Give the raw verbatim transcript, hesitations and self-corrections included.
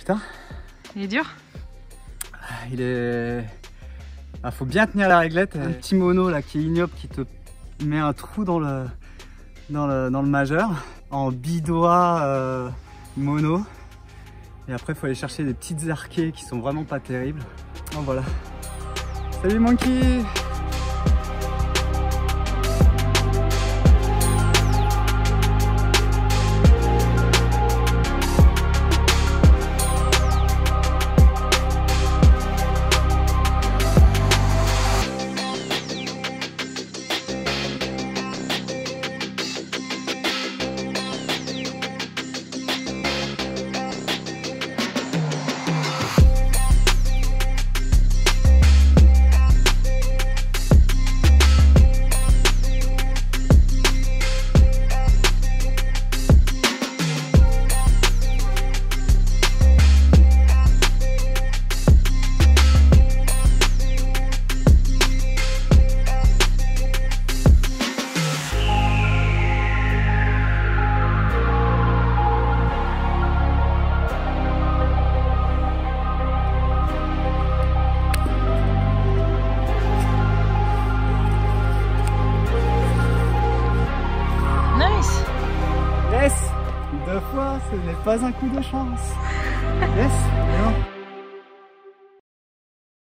hein. Il est dur? Il est... Ah, faut bien tenir la réglette. Un petit mono là qui est ignoble qui te met un trou dans le, dans le, dans le majeur. En bidois euh, mono. Et après, il faut aller chercher des petites arquées qui sont vraiment pas terribles. Oh, voilà. Salut Monkey! Yes, deux fois, ce n'est pas un coup de chance. Yes, non.